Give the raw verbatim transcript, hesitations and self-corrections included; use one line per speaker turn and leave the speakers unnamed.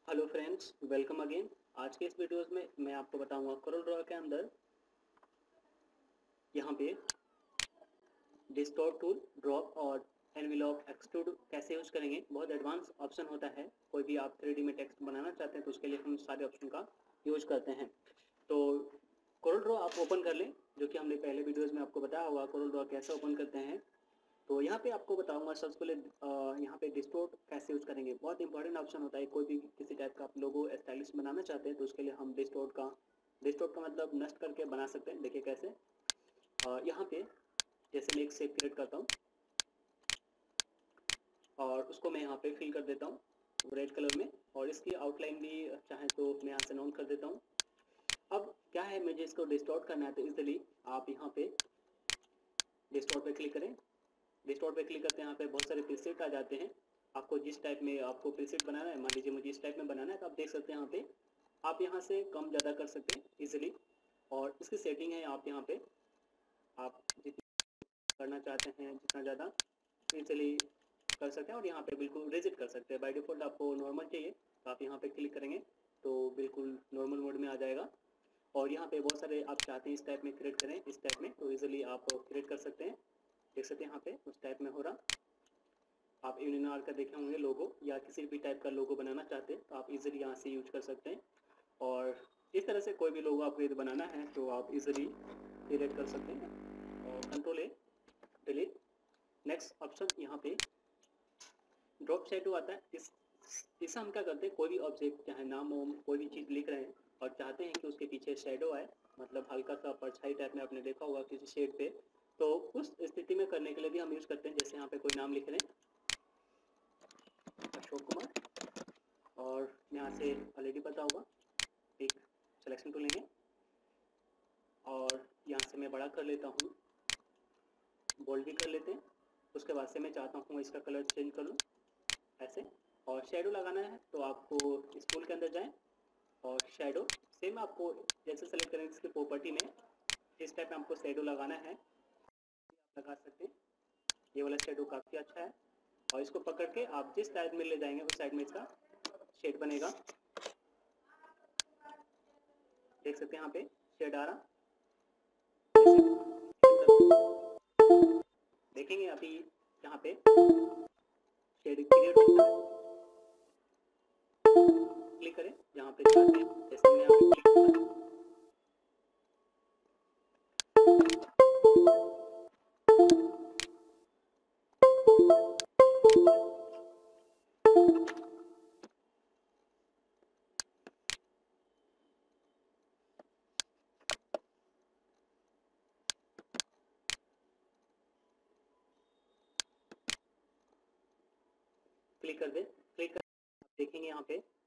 Hello friends, welcome again. आज के इस वीडियोस में मैं आपको बताऊंगा कोरल ड्रॉ के अंदर यहाँ पे डिस्टॉर्ट टूल, ड्रॉप और एनवेलप एक्सट्रूड कैसे यूज करेंगे। बहुत एडवांस ऑप्शन होता है। कोई भी आप थ्री डी में टेक्स्ट बनाना चाहते हैं तो उसके लिए हम सारे ऑप्शन का यूज करते हैं। तो कोरल ड्रॉ आप ओपन कर लें, जो कि हमने पहले वीडियोज़ में आपको बताया हुआ कोरल ड्रॉ कैसे ओपन करते हैं। तो यहाँ पे आपको बताऊंगा सबसे पहले यहाँ पे डिस्टोर्ट कैसे यूज करेंगे। बहुत इंपॉर्टेंट ऑप्शन होता है। कोई भी किसी टाइप का आप लोगो स्टाइलिश बनाना चाहते हैं तो उसके लिए हम डिस्टोर्ट का डिस्टोर्ट का मतलब नष्ट करके बना सकते हैं। देखिए कैसे। यहाँ पे जैसे मैं एक शेप क्रिएट करता हूँ और उसको मैं यहाँ पे फिल कर देता हूँ रेड कलर में, और इसकी आउटलाइन भी चाहे तो मैं यहाँ से नॉन कर देता हूँ। अब क्या है, मुझे इसको डिस्टोर्ट करना है तो इजीली आप यहाँ पे डिस्टोर्ट पे क्लिक करें। डिस्टोर्ट पे क्लिक करते हैं, यहाँ पे बहुत सारे प्रीसेट आ जाते हैं। आपको जिस टाइप में आपको प्रीसेट बनाना है, मान लीजिए मुझे इस टाइप में बनाना है, तो आप देख सकते हैं यहाँ पे आप यहाँ से कम ज़्यादा कर सकते हैं इजीली। और इसकी सेटिंग है आप यहाँ पे आप जितना करना चाहते हैं जितना ज़्यादा इजीली कर सकते हैं, और यहाँ पे बिल्कुल रिजिट कर सकते हैं। बाय डिफ़ॉल्ट आपको नॉर्मल चाहिए तो आप यहाँ पे क्लिक करेंगे तो बिल्कुल नॉर्मल मोड में आ जाएगा। और यहाँ पे बहुत सारे आप चाहते हैं इस टाइप में क्रिएट करें, इस टाइप में, तो ईजिली आप क्रिएट कर सकते हैं। देख सकते हैं यहाँ पे उस टाइप में हो रहा। आप यूनिनार का देखे होंगे लोगो, या किसी भी टाइप का लोगो बनाना चाहते हैं तो आप इजीली यहाँ से यूज कर सकते हैं। और इस तरह से कोई भी लोगो आपको यदि बनाना है तो आप इजीली क्रिएट कर सकते हैं। और control A delete. Next option यहाँ पे ड्रॉप शैडो आता है। इस इससे हम क्या करते हैं, कोई भी ऑब्जेक्ट चाहे नाम हो, कोई भी चीज़ लिख रहे हैं और चाहते हैं कि उसके पीछे शैडो आए, मतलब हल्का सा परछाई टाइप में आपने देखा होगा किसी शेड पे, तो उस स्थिति में करने के लिए भी हम यूज़ करते हैं। जैसे यहाँ पे कोई नाम लिख रहे हैं, अशोक कुमार, और यहाँ से ऑलरेडी पता होगा एक सिलेक्शन टूल लेंगे और यहाँ से मैं बड़ा कर लेता हूँ, बोल्ड भी कर लेते हैं। उसके बाद से मैं चाहता हूँ इसका कलर चेंज कर लूँ ऐसे। और शेडो लगाना है तो आपको इस टूल के अंदर जाएं और शेडो सेम आपको जैसे सेलेक्ट करेंगे इसकी प्रॉपर्टी में इस टाइप में आपको शेडो लगाना है, आप लगा सकते हैं। ये वाला शेडो काफ़ी अच्छा है, और इसको पकड़ के आप जिस साइड में ले जाएंगे उस साइड में इसका शेड बनेगा। देख सकते हैं यहाँ पे शेड आ रहा। देखेंगे अभी यहाँ पे शेड क्रिएट होता है। क्लिक करें जहाँ पे चाहते हैं, जैसे मैं यहाँ पे क्लिक करता हूँ। क्लिक कर दे क्लिक कर देखेंगे यहाँ पे